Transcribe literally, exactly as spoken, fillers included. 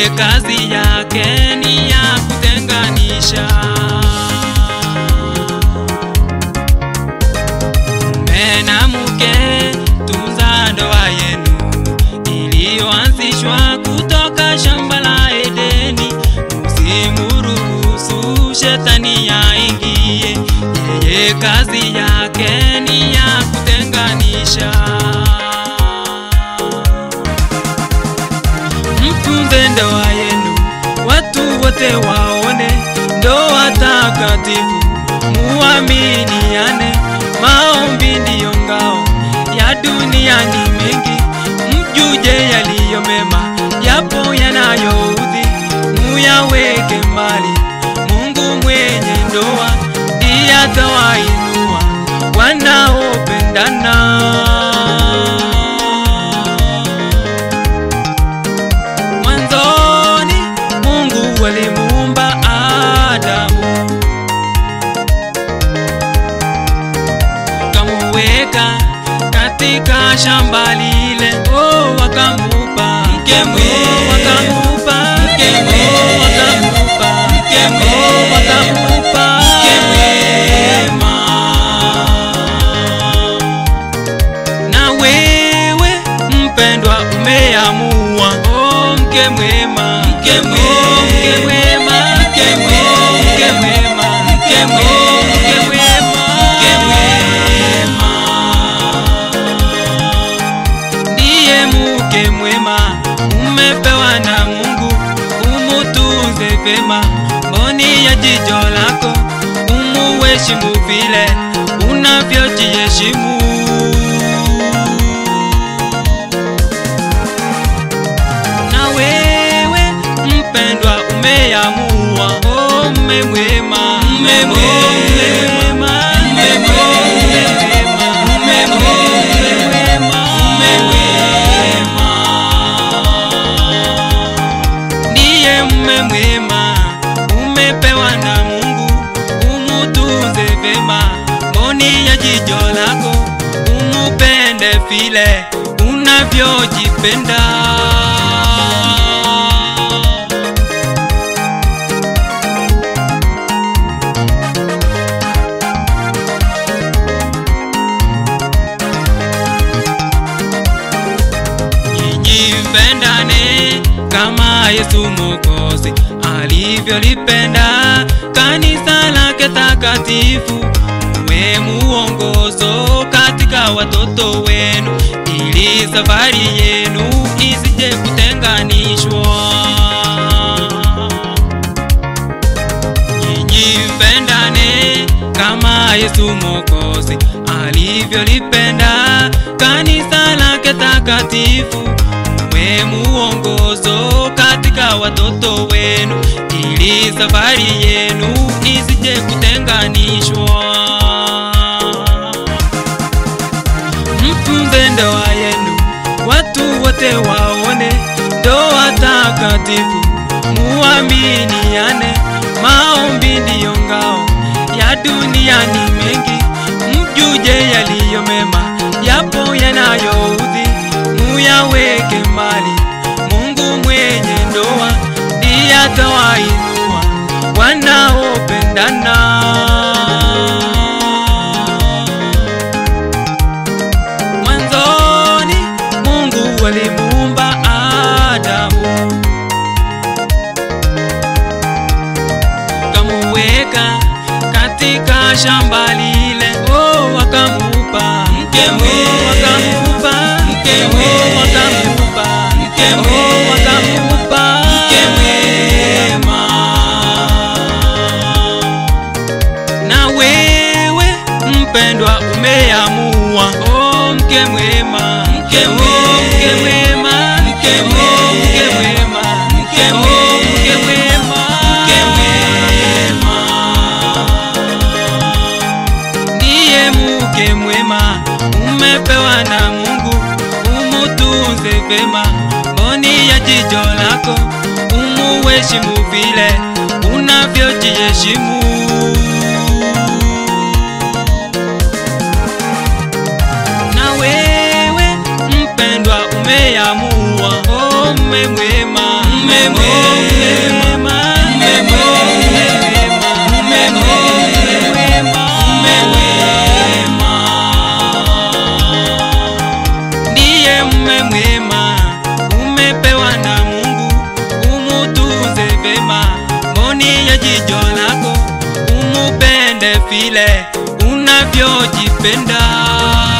yeye kazi yake ni ya kutenganisha. Mume na mke, tunza ndoa yenu iliyoanzishwa kutoka shamba la Edeni. Msimuruhusu shetani aingie, yeye kazi yake ni ya kutenganisha. Mtunze ndoa yenu, watu wote waone ndoa takatifu. Muaminiane, maombi ndiyo ngao ya dunia ni mengi. Mjuje yaliyo mema, yapo yanayoudhi, muyaweke mbali. Mungu mwenye ndoa ndiye atawainua wanaopendana. Mwanzoni Mungu alimuumba Adamu, kamuweka katika shamba lile. Oh, wakamupa mke mwema, wakamupa mke mwema, wakamupa mke mwema, wakamupa mke mwema. Na wewe mpendwa umeamua, oh, mke mwema, mke mwema, mke mwema, mke mwema, mke mwema, mke mwema, mke mwema. Ndiye mke mwema umepewa na Mungu, umutunze vema mboni ya jicho lako, umuheshimu vile unavyojiheshimu. Na wewe mpendwa umeamua, oh, mume mwema, mume mwema, mume mwema, mume mwema, mume mwema. Ndiye mume mwema umepewa na Mungu, umutunze vema mboni ya jicho lako, umupende vile unavyojipenda. Nyinyi mpendane kama Yesu Mwokozi alivyolipenda kanisa lake takatifu. Muwe muongozo katika watoto wenu, ili safari yenu isije kutenganishwa. Nyinyi mpendane kama Yesu Mwokozi alivyolipenda kanisa lake takatifu. Muwe muongozo katika watoto wenu, ili safari yenu isije kutenganishwa. Mtunze ndoa yenu, watu wote waone ndoa takatifu. Muaminiane, maombi ndiyo ngao ya dunia ni mengi. Mjuje yaliyo mema, yapo yanayoudhi, muyaweke mbali. Mungu mwenye ndoa ndiye atawainua wanaopendana. Mwanzoni Mungu alimuumba Adamu, kamuweka katika shamba lile. Oh, wakamupa mke mwema, wakamupa mke mwema, wakamupa mke mwema, wakamupa mke mwema. Na wewe mpendwa umeamua, oh, mke mwema, mke mwema, mke mwema, mke mwema, mke mwema, mke mwema. Ndiye mke mwema umepewa na Mungu, umutunze vema mboni ya jicho lako, umuheshimu vile unavyojiheshimu. Na wewe mpendwa umeamua, oh, mume mwema, mume mwema. ndani ya jicho lako, umupende vile unavyojipenda.